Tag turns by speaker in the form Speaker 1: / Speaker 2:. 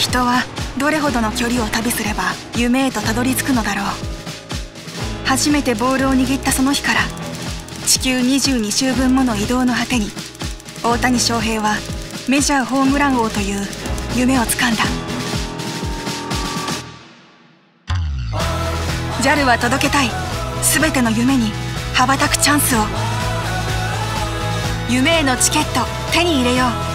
Speaker 1: 人はどれほどの距離を旅すれば夢へとたどり着くのだろう。初めてボールを握ったその日から地球22周分もの移動の果てに大谷翔平はメジャーホームラン王という夢をつかんだ。 JAL は届けたい全ての夢に羽ばたくチャンスを。夢へのチケット手に入れよう。